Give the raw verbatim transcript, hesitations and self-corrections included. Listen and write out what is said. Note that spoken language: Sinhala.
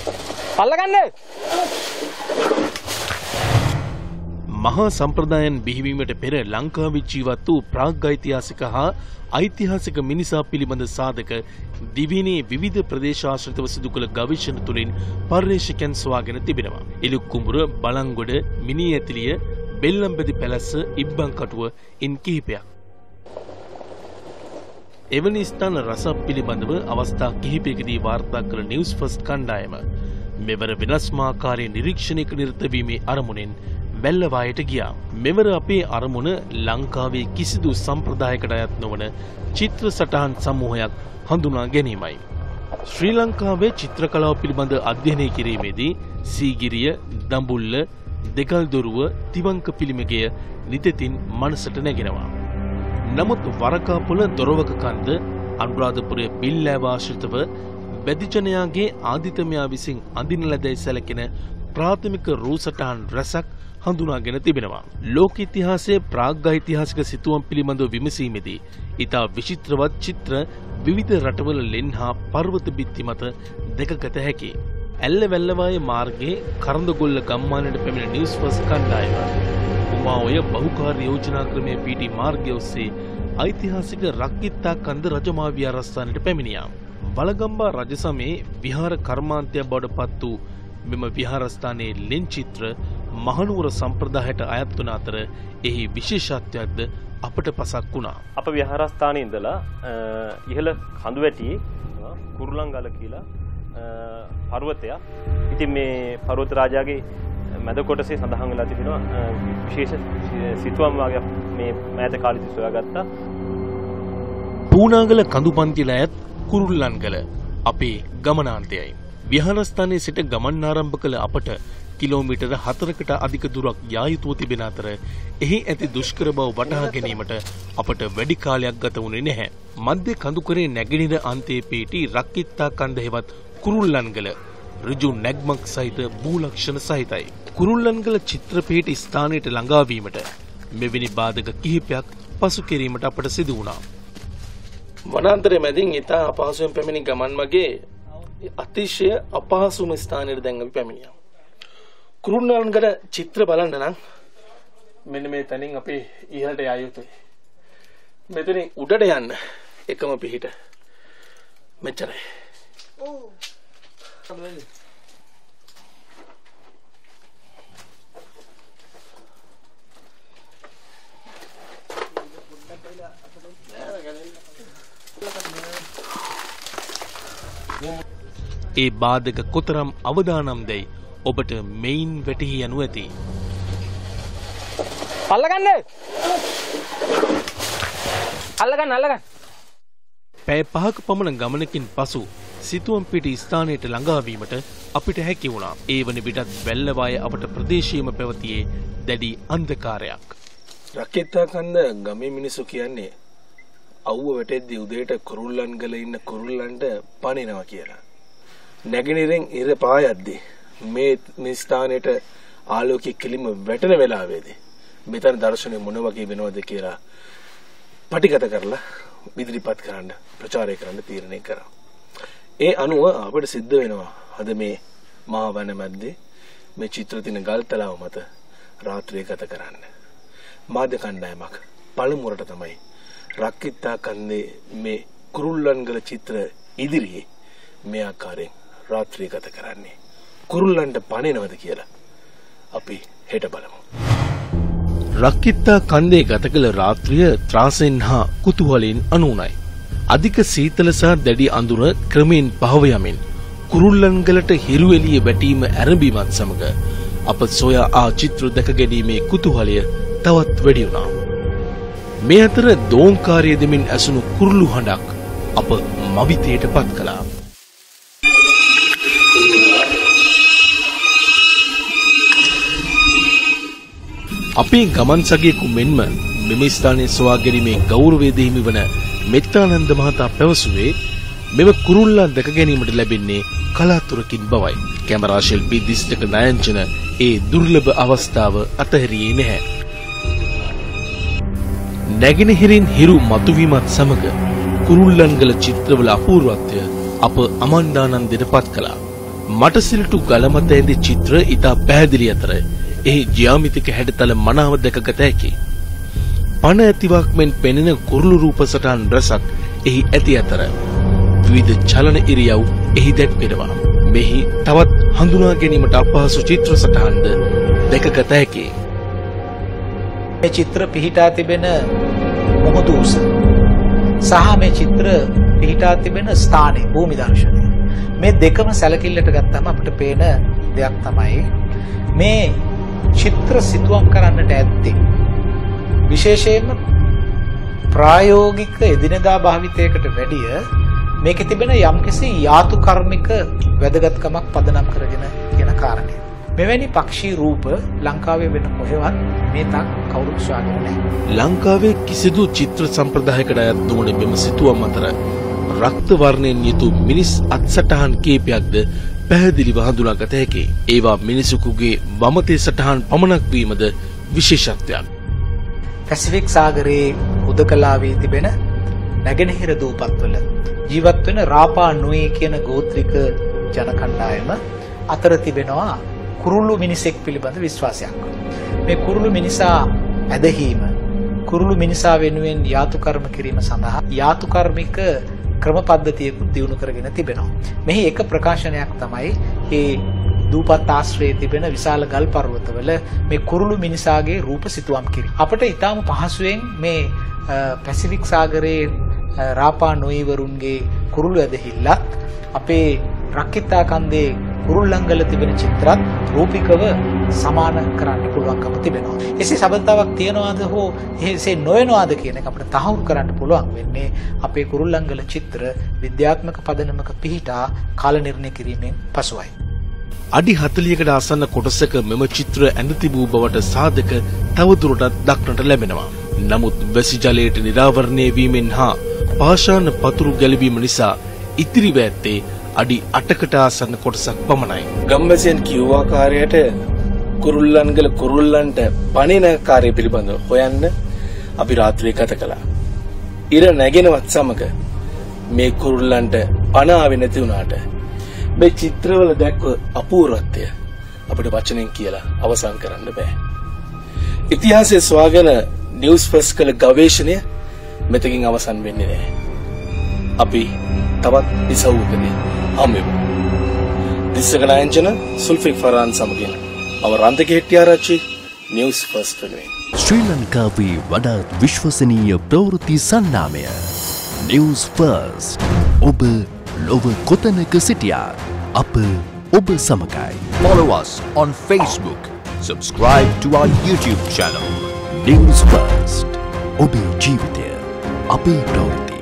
පල්ලගන්න. මහා සම්ප්‍රදායන් බිහිවීමට පෙර ලංකාවේ ජීවත් වූ ප්‍රාග්ඓතිහාසික හා ඓතිහාසික මිනිසා පිළිබඳ සාධක දිවයිනේ විවිධ ප්‍රදේශාශ්‍රිතව සිදු කළ ගවේෂණ තුළින් පර්යේෂකයන් සොයාගෙන තිබෙනවා. ඉලුක්කුඹුර, බලංගොඩ, මිනී ඇතිලිය, බෙල්ලම්බැදි පැලැස්ස, ඉබ්බන්කටුව ඉන් කිහිපයක්. එවැනි ස්ථාන රසක් පිළිබඳව අවස්ථා කිහිපයකදී වාර්තා කළ නිවුස් ෆස්ට් කණ්ඩායම මෙවර වෙනස්මාකාරී නිරීක්ෂණයක නිරත වීමේ අරමුණෙන් වැල්ලවායට ගියා. මෙවර අපේ අරමුණ ලංකාවේ කිසිදු සම්ප්‍රදායකට අයත් නොවන චිත්‍ර සටහන් සමූහයක් හඳුනා ගැනීමයි. ශ්‍රී ලංකාවේ චිත්‍ර කලාව පිළිබඳ අධ්‍යයනය කිරීමේදී සීගිරිය, දඹුල්ල, දෙකල්දොරුව, තිවංක පිළිමගය නිතෙතින් මනසට නැගෙනවා. නමුත් වරකාපොළ, දොරවක කන්ද, අනුරාධපුරය බිල්ලෑව ආශ්‍රිතව බැදිජනයාගේ ආදිතමයා විසින් අඳින ලදැයි සැලකෙන ප්‍රාථමික රූ සටහන් රැසක් හඳුනාගෙන තිබෙනවා. ලෝක ඉතිහාසයේ ප්‍රාග්ඓතිහාසික සිතුවම් පිළිබඳව විමසීමේදී ඉතා විචිත්‍රවත් චිත්‍ර විවිධ රටවල ලෙන් හා පර්වත බිත්ති මත දැකගත හැකියි. ඇල්ල වැල්ලවායේ මාර්ගයේ කරඳගොල්ල ගම්මානයට පැමිණ නිවුස් ෆස්ට් කණ්ඩායම උමාඔය බහුකාර්ය යෝජනා ක්‍රමයේ පීටි මාර්ගය ඔස්සේ ඓතිහාසික රක්කිත්තා කන්ද රජමහා විහාරස්ථානයට පැමිණියා. වලගම්බා රජ සමයේ විහාර කර්මාන්තයක් බවට පත් වූ මෙම විහාරස්ථානයේ ලෙන් චිත්‍ර මහනුවර සම්ප්‍රදායට අයත් වන අතර එහි විශේෂත්වයක්ද අපට පසක් වුණා. අප විහාරස්ථානයේ ඉඳලා ඉහළ කඳුවැටියේ කුරුලංගල කියලා පර්වතයක්. ඉතින් මේ පර්වත රාජයාගේ මැද කොටසේ සඳහන් වෙලා තිබෙනවා විශේෂ සිතුවම් වාගයක් මේ මෑත කාලෙදී සොයාගත්තා. පූනාගල කඳුපන්තිල ඇත් කුරුල්ලන්ගල අපේ ගමනාන්තයයි. විහාරස්ථානයේ සිට ගමන් ආරම්භ කළ අපට කිලෝමීටර හතරකට අධික දුරක් යා යුතුව තිබෙන අතර එහි ඇති දුෂ්කර බව වටහා ගැනීමට අපට වැඩි කාලයක් ගත වුණේ නැහැ. මධ්‍ය කඳුකරේ නැගෙනහිර අන්තයේ පිහිටි රක්කිත්තා කන්ද හෙවත් කුරුල්ලන්ගල ඍජු නැග්මක් සහිත භූලක්ෂණ සහිතයි. කුරුල්ලන්ගල චිත්‍රපීඨ ස්ථානයට ළඟා වීමට මෙවැනි බාධක කිහිපයක් පසු කිරීමට අපට සිදු වුණා. වනාන්තරයේ මැදින් ඉතා අපහසුයෙන් පැමිණි ගමන් මගේ අතිශය අපහසුම ස්ථානයට දැන් අපි පැමිණියා. කුරුල්ලන්ගල චිත්‍ර බලන්න නම් මෙන්න මේ තැනින් අපි ඉහළට යා යුතුයි. මෙතනින් උඩට යන්න එකම පිහිට මෙච්චරයි. ඔව්. ඒ බාධක කොතරම් අවදානම් දැයි ඔබට මෙයින් වැටහි යනු ඇති. අල්ලගන්න. අල්ලගන්න අල්ලගන්න. පැය පහක පමණ ගමනකින් පසු සිතුවම් පිටි ස්ථානයට ළඟා වීමට අපිට හැකි වුණා. ඒ වන විටත් වැල්ලවායේ අපට ප්‍රදේශයේම පැවතියේ දැඩි අන්ධකාරයක්. රක්කිත්තා කන්ද ගමේ මිනිස්සු කියන්නේ අවුව වැටෙද්දී උදේට කුරුල්ලන්ගල ඉන්න කුරුල්ලන්ට පනිනවා කියලා. නැගෙනහිරෙන් ඉර පායද්දී මේ මේ ස්ථානෙට ආලෝකයේ කිලිම වැටෙන වෙලාවේදී මෙතන දර්ශනය මොන වගේ වෙනවද කියලා පටිගත කරලා ඉදිරිපත් කරන්න ප්‍රචාරය කරන්න තීරණය කරා. ඒ අනුව අපිට සිද්ධ වෙනවා අද මේ මහා වන මැද්දේ මේ චිත්‍ර තින ගල්තලාව මත රාත්‍රිය ගත කරන්න. මාධ්‍ය කණ්ඩායමක් පළමුවරට තමයි රක්කිත්තා කන්දේ මේ කුරුල්ලන්ගල චිත්‍ර ඉදිරියේ මේ ආකාරයෙන් රාත්‍රිය ගත කරන්නේ. කුරුල්ලන්ට පණිනවද කියලා අපි හෙට බලමු. රක්කිත්තා කන්දේ ගත කළ රාත්‍රිය ත්‍රාසෙන් හා කුතුහලයෙන් අනුුණයි. අධික සීතල සහ දැඩි අඳුර ක්‍රමෙන් පහව යමින් කුරුල්ලන්ගලට හිරු එළිය වැටීම ආරම්භීමත් සමග අප සොයා ආ චිත්‍ර දැක ගැනීමේ කුතුහලය තවත් වැඩි වුණා. මේ අතර දෝංකාරය දෙමින් ඇසුණු කුරුළු හඬක් අප මවිතයට පත් කළා. අපේ ගමන් සගයෙකු මෙන්ම මෙම ස්ථානයේ සොයා ගැනීමේ ගෞරවය දෙහිමි වන මෙත්තානන්ද මහතා පැවසුවේ මෙම කුරුල්ලා දැක ගැනීමට ලැබෙන්නේ කලාතුරකින් බවයි. කැමරා ශිල්පී දිස්ත්‍රික නයන්චන ඒ දුර්ලභ අවස්ථාව අතහැරියේ නැහැ. නැගෙනහිරින් හිරු මතුවීමත් සමග කුරුල්ලන්ගල චිත්‍රවල අපූර්වත්වය අප අමන්දානන්දයට පත් කළා. මටසිලටු ගලමත ඇඳි චිත්‍ර ඉතා පැහැදිලි අතර එහි ජ්‍යාමිතික හැඩතල මනාව දැකගත හැකි. පණ ඇතිවක් මෙන් පෙනෙන කුරුළු රූප සටහන් රසක් එහි ඇති අතර විවිධ චලන ඉරියව් එහි දැක්වෙනවා. මෙහි තවත් හඳුනා ගැනීමට අපහසු චිත්‍ර සටහන්ද දැකගත හැකි. මේ චිත්‍ර පිහිටා තිබෙන මොහොත උස සහ මේ චිත්‍ර පිහිටා තිබෙන ස්ථානයේ භූමි දර්ශනය මේ දෙකම සැලකිල්ලට ගත්තම අපිට පේන දෙයක් තමයි මේ චිත්‍ර සිතුවම් කරන්නට ඇත්තේ විශේෂයෙන්ම ප්‍රායෝගික එදිනෙදා භාවිතයකට වැඩිය මේකේ තිබෙන යම්කිසි යාතු කර්මික වැදගත්කමක් පදනම් කරගෙන කියන කාරණය. මෙවැනි පක්ෂී රූප ලංකාවේ වෙන කොහෙවත් මේ තාක් කවුරුත් සොයාගෙන නැහැ. ලංකාවේ කිසිදු චිත්‍ර සම්ප්‍රදායකට අයත් නොවන මෙම සිතුවම් අතර රක්ත වර්ණයෙන් යුතු මිනිස් අත්සටහන් කීපයක්ද පැහැදිලිව හඳුනාගත හැකි. ඒවා මිනිසෙකුගේ වමතේ සටහන් පමණක් වීමද විශේෂත්වයක්. පැසිෆික් සාගරයේ හුදකලාවේ තිබෙන නැගෙනහිර දූපත්වල ජීවත් වෙන රාපා නුයි කියන ගෝත්‍රික ජන කණ්ඩායම අතර තිබෙනවා කුරුළු මිනිසෙක් පිළිබඳ විශ්වාසයක්. මේ කුරුළු මිනිසා ඇදහිීම කුරුළු මිනිසා වෙනුවෙන් යාතු කර්ම කිරීම සඳහා යාතු කර්මික ක්‍රම පද්ධතියකුත් දියුණු කරගෙන තිබෙනවා. මෙහි එක ප්‍රකාශනයක් තමයි මේ දූපත් ආශ්‍රයේ තිබෙන විශාල ගල් පර්වතවල මේ කුරුළු මිනිසාගේ රූප සිතුවම් කිරීම. අපිට ඊටාම පහසුවෙන් මේ පැසිෆික් සාගරයේ රාපා නුයි වරුන්ගේ කුරුළු ඇදහිල්ලත් අපේ රක්කිතා කන්දේ කුරුල්ලංගල තිබෙන චිත්‍රත් රූපිකව සමාන කරන්න පුළුවන්කම තිබෙනවා. එසේ සබඳතාවක් තියනවාද හෝ එසේ නොවනවාද කියන එක අපිට තහවුරු කරන්න පුළුවන් වෙන්නේ අපේ කුරුල්ලංගල චිත්‍ර විද්‍යාත්මක පදනමක පිහිටා කාල නිර්ණය කිරීමෙන් පසුවයි. අඩි හතළිහකට ආසන්න කොටසක මෙම චිත්‍ර ඇඳ තිබූ බවට සාධක තවදුරටත් දක්නට ලැබෙනවා. නමුත් වැසි ජලයට නිරාවරණය වීමෙන් හා පාෂාණ පතුරු ගැලවීම නිසා ඉතිරිව ඇත්තේ අඩි අටකට ආසන්න කොටසක් පමණයි. ගම්වැසියන් කියූ ආකාරයට කුරුල්ලන්ගල කුරුල්ලන්ට පණින කාර්ය පිළිබඳව හොයන්න අපි රාත්‍රියේ ගත කළා. ඉර නැගෙනවත් සමග මේ කුරුල්ලන්ට පණ ආවේ නැති වුණාට මේ චිත්‍රවල දැක්ව අපූර්වත්වය අපිට වචනෙන් කියලා අවසන් කරන්න බෑ. ඉතිහාසයේ සොයාගෙන නිවුස් ෆස්ට් කළ ගවේෂණය මෙතකින් අවසන් වෙන්නේ නැහැ. අපි තවත් ඉසව්වකදී හම්බෙමු. දිස්සකනායන්චන සුල්ෆික් ෆරාන් සමගින් අවරන්තක හෙට්ටිආරච්චි නිවුස් ෆස්ට් වෙනුවෙන් ශ්‍රී ලංකාවේ වඩාත් විශ්වසනීය ප්‍රවෘත්ති සන්නාමය නිවුස් ෆස්ට්. ඔබ ලොව කොතනක සිටියාත් අප ඔබ සමගයි. Follow us on Facebook. Subscribe to our YouTube channel. News First. ඔබේ ජීවිතය අපේ ප්‍රවෘත්ති.